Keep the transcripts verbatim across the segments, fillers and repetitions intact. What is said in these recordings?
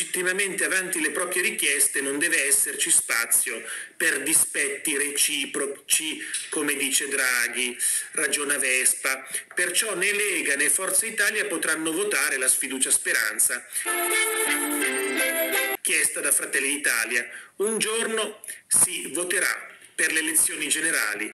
legittimamente avanti le proprie richieste non deve esserci spazio per dispetti reciproci, come dice Draghi, ragiona Vespa. Perciò né Lega né Forza Italia potranno votare la sfiducia Speranza chiesta da Fratelli d'Italia. Un giorno si voterà per le elezioni generali.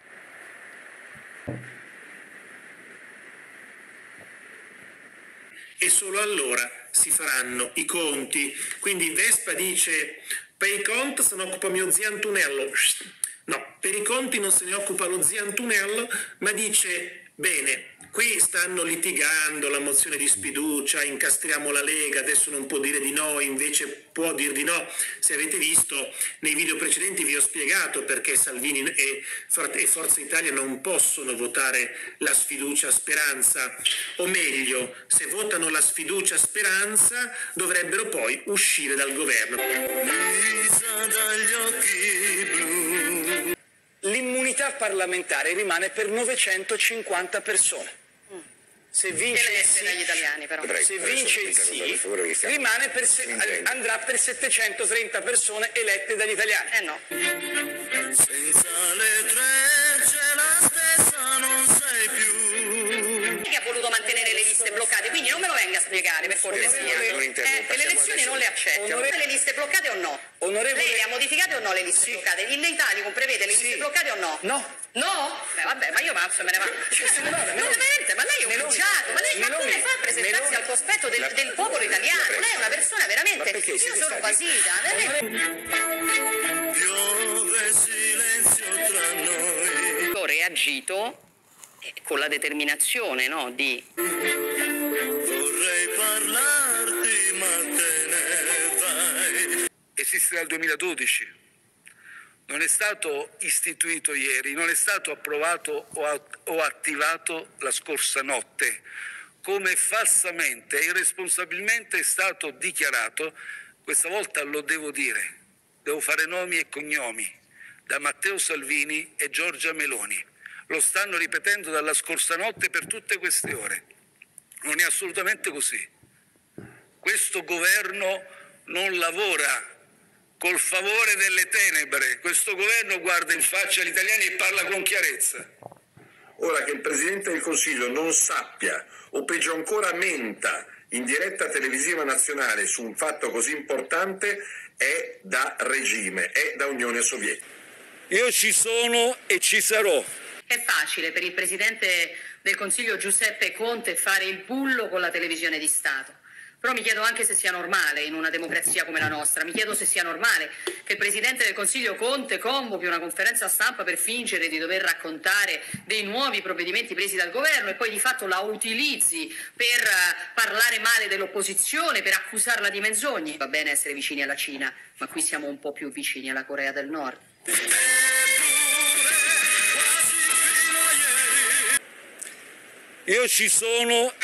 E solo allora si faranno i conti. Quindi Vespa dice: per i conti se ne occupa mio zio Antonello. No, per i conti non se ne occupa lo zio Antonello, ma dice: bene, qui stanno litigando la mozione di sfiducia, incastriamo la Lega, adesso non può dire di no, invece può dir di no. Se avete visto nei video precedenti vi ho spiegato perché Salvini e Forza Italia non possono votare la sfiducia Speranza, o meglio, se votano la sfiducia Speranza dovrebbero poi uscire dal governo. L'immunità parlamentare rimane per novecentocinquanta persone. Se vince deve il essere sì, agli italiani, però. se vince il sì, rimane per se, andrà per settecentotrenta persone elette dagli italiani. Eh no. Senza le trecce la stessa non sei più. Che ha voluto mantenere le liste bloccate, quindi non me lo venga a spiegare, per cortesia. Eh, che le elezioni non le accetto. Le liste bloccate o no? Onorevole... Lei le ha modificate o no le liste sì. bloccate? Il L'Italicum prevede le liste sì. bloccate o no? No. No? Beh vabbè, ma io mazzo me ne vado. Cioè, ma veramente, ma lei è un Meloni, bugiato, ma lei ma Meloni, come fa a presentarsi Meloni, al cospetto del, la, del popolo italiano? Lei è una persona veramente. Io sono stati... basita. Piove silenzio tra noi. Ho reagito con la determinazione, no, di Vorrei parlarti ma te ne vai. Esiste dal duemiladodici, non è stato istituito ieri, non è stato approvato o attivato la scorsa notte, come falsamente e irresponsabilmente è stato dichiarato. Questa volta lo devo dire, devo fare nomi e cognomi, da Matteo Salvini e Giorgia Meloni. Lo stanno ripetendo dalla scorsa notte per tutte queste ore. Non è assolutamente così. Questo governo non lavora col favore delle tenebre. Questo governo guarda in faccia agli italiani e parla con chiarezza. Ora che il Presidente del Consiglio non sappia, o peggio ancora menta, in diretta televisiva nazionale su un fatto così importante, è da regime, è da Unione Sovietica. Io ci sono e ci sarò. È facile per il Presidente del Consiglio Giuseppe Conte fare il bullo con la televisione di Stato. Però mi chiedo anche se sia normale in una democrazia come la nostra, mi chiedo se sia normale che il Presidente del Consiglio Conte convochi una conferenza stampa per fingere di dover raccontare dei nuovi provvedimenti presi dal governo e poi di fatto la utilizzi per parlare male dell'opposizione, per accusarla di menzogne. Va bene essere vicini alla Cina, ma qui siamo un po' più vicini alla Corea del Nord. Io ci sono.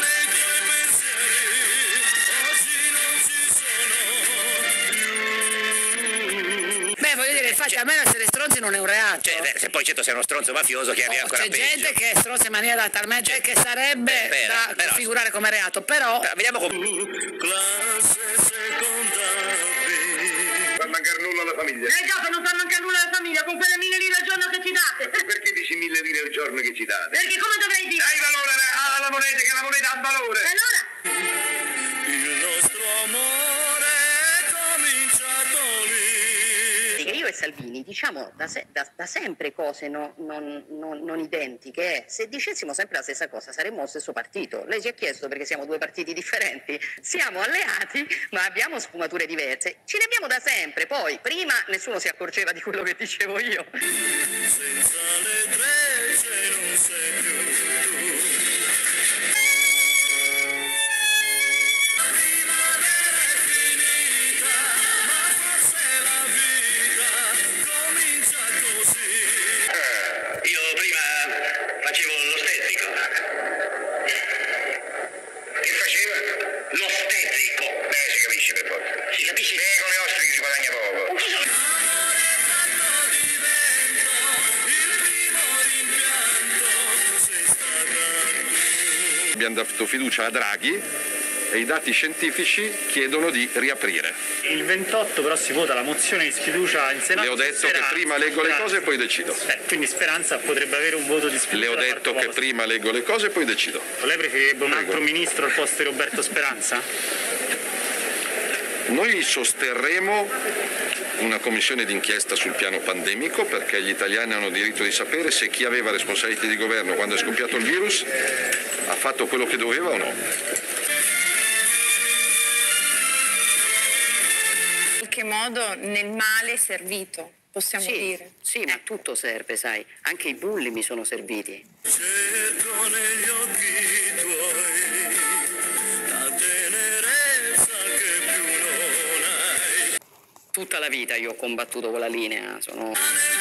Beh, voglio dire, infatti a me essere stronzi non è un reato. Cioè, beh, se poi certo sei uno stronzo mafioso che arriva Oh, ancora c'è peggio. gente che è stronza in maniera talmente Cioè, che sarebbe beh, però, da però, configurare come reato, però... Però, vediamo come... Classe seconda B. Fa mancare nulla alla famiglia. Eh già, per non far mancare nulla alla famiglia, con quelle mille lire al giorno che ci date. Perché dici mille lire al giorno che ci date? Perché come dovrei dire? Dai valore alla moneta, che la moneta ha valore. E allora? Il nostro amore è cominciato lì. Che io e Salvini diciamo da, se, da, da sempre cose no, non, non, non identiche. Se dicessimo sempre la stessa cosa saremmo lo stesso partito. Lei ci ha chiesto perché siamo due partiti differenti. Siamo alleati ma abbiamo sfumature diverse. Ce le abbiamo da sempre. Poi prima nessuno si accorgeva di quello che dicevo io. Senza le trecce non sei più tu. Facevo l'ostetrico. Che faceva? L'ostetrico. Beh, si capisce per forza. Si capisce? Beh, con le ostriche si guadagna poco. Abbiamo dato fiducia a Draghi e i dati scientifici chiedono di riaprire. Il ventotto però si vota la mozione di sfiducia in Senato. Le ho detto Speranza, che prima leggo Speranza. le cose e poi decido. Eh, quindi Speranza potrebbe avere un voto di sfiducia. Le ho detto che prima leggo le cose e poi decido. Lei preferirebbe un Prego. altro ministro al posto di Roberto Speranza? Noi sosterremo una commissione d'inchiesta sul piano pandemico perché gli italiani hanno diritto di sapere se chi aveva responsabilità di governo quando è scoppiato il virus ha fatto quello che doveva o no. In qualche modo nel male servito, possiamo Sì, dire. sì, ma tutto serve, sai. Anche i bulli mi sono serviti. Cerco negli occhi tuoi la tenerezza che più non hai. Tutta la vita io ho combattuto quella linea, sono...